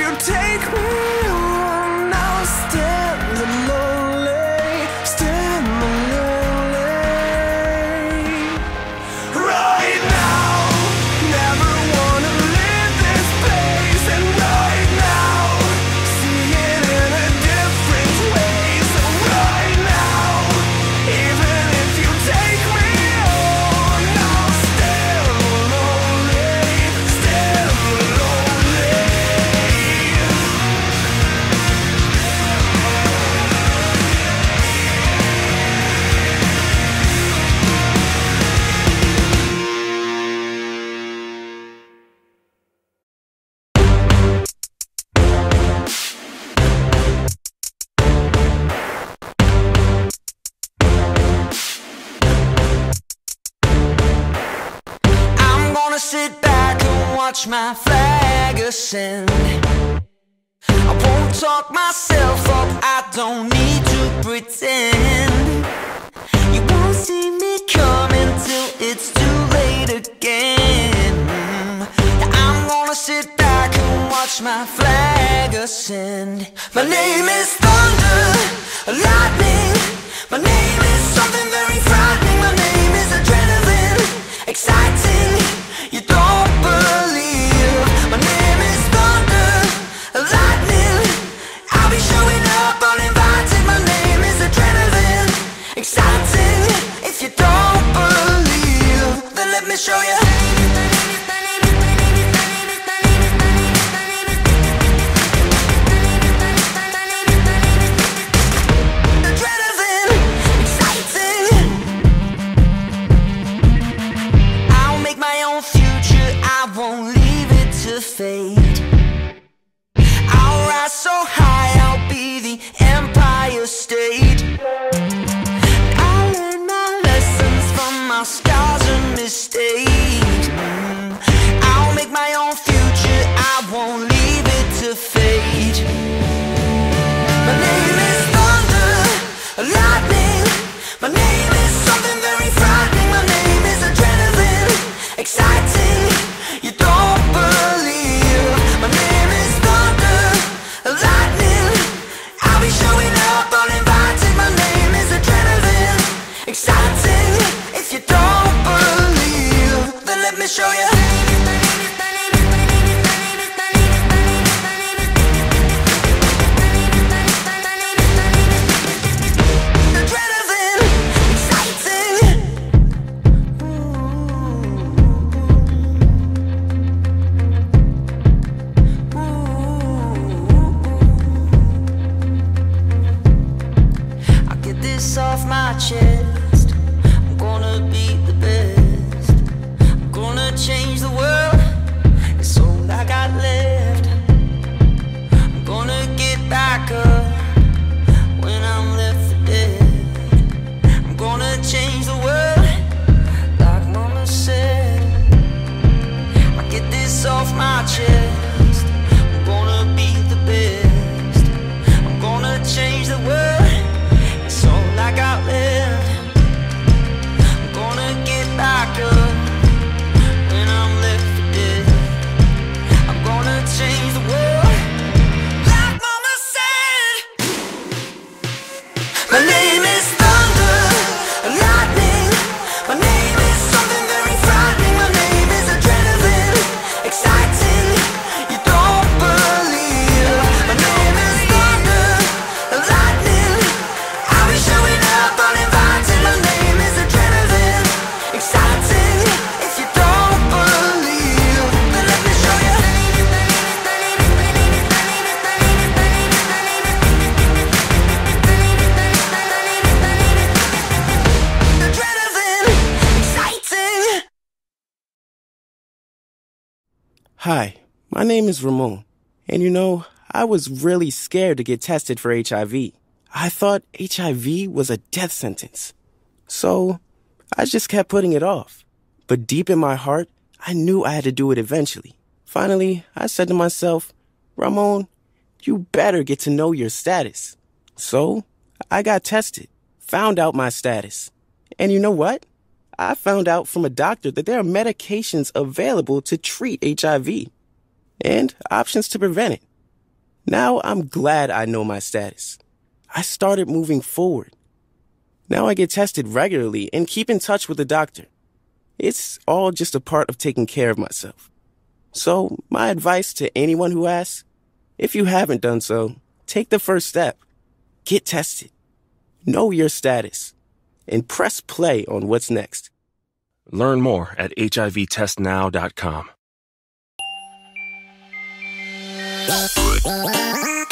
you take me on, I'll stand lonely, stand lonely. Right now, never wanna leave this place, and right now, see it in a different way. So right now, even if you take me on, I'll stand lonely, stand lonely. I'm gonna sit back and watch my flag ascend. I won't talk myself up, I don't need to pretend. You won't see me coming till it's too late again. I'm gonna sit back and watch my flag ascend. My name is thunder, lightning. My name is something very frightening. My name is adrenaline, exciting. You don't believe. My name is thunder, lightning. I'll be showing up uninvited. My name is adrenaline, exciting. If you don't believe, then let me show you. Adrenaline, exciting. I'll make my own future, I won't leave it to fate. I'll rise so high, I'll be the Empire State. I'll learn my lessons from my scars and mistakes. I'll make my own future, I won't leave it to fate. My name is thunder, lightning. My name is something very frightening. My name is adrenaline, exciting. You don't believe. My name is thunder, lightning. I'll be showing up uninvited. My name is adrenaline, exciting. If you don't believe, then let me show you. Adrenaline, exciting. I'll get this off my chest. I'm gonna be the best. I'm gonna change the world. It's all I got left. I'm gonna get back up when I'm left for dead. I'm gonna change the world, like Mama said. I'll get this off my chest. I'm gonna be the best. I'm gonna change the world. It's all I got left. I'm gonna get back up when I'm left for dead. I'm gonna change the world, like Mama said. My name is thunder, lightning. My name is something very frightening. My name is adrenaline, exciting. You don't believe. My name is thunder, lightning. I'll be showing up uninvited. My name is adrenaline, exciting. If you don't believe, then let me show you. Adrenaline, exciting. Hi, my name is Ramon, and you know, I was really scared to get tested for HIV. I thought HIV was a death sentence. So, I just kept putting it off. But deep in my heart, I knew I had to do it eventually. Finally, I said to myself, Ramon, you better get to know your status. So, I got tested, found out my status. And you know what? I found out from a doctor that there are medications available to treat HIV and options to prevent it. Now I'm glad I know my status. I started moving forward. Now I get tested regularly and keep in touch with the doctor. It's all just a part of taking care of myself. So my advice to anyone who asks, if you haven't done so, take the first step. Get tested. Know your status. And press play on what's next. Learn more at HIVtestnow.com.